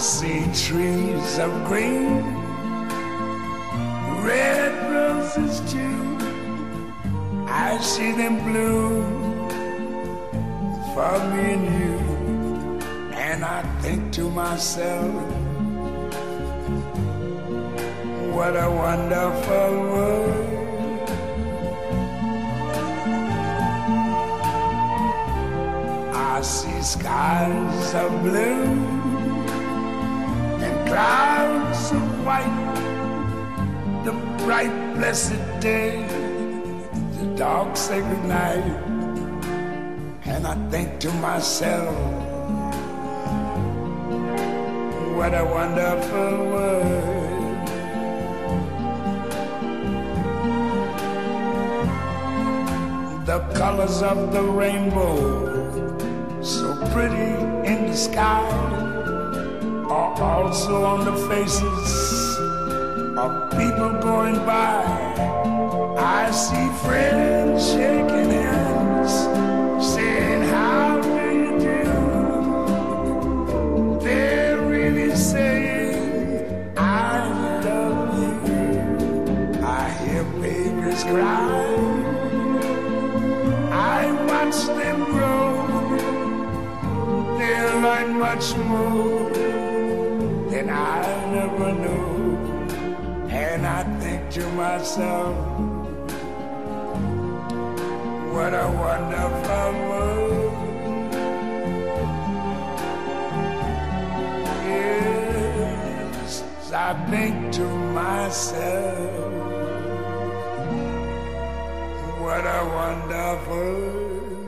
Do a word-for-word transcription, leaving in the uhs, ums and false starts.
see trees of green, red roses too. I see them bloom for me and you. And I think to myself, what a wonderful world. I see skies of blue and clouds of white, the bright blessed day, the dark sacred night. And I think to myself, what a wonderful world. The colors of the rainbow, so pretty in the sky, are also on the faces of people going by. I see friends shaking hands, saying, how do you do? They're really saying, I love you. I hear babies cry, I watch them grow. They learn much more than I never knew. And I think to myself, what a wonderful world. Yes, I think to myself, what a wonderful world.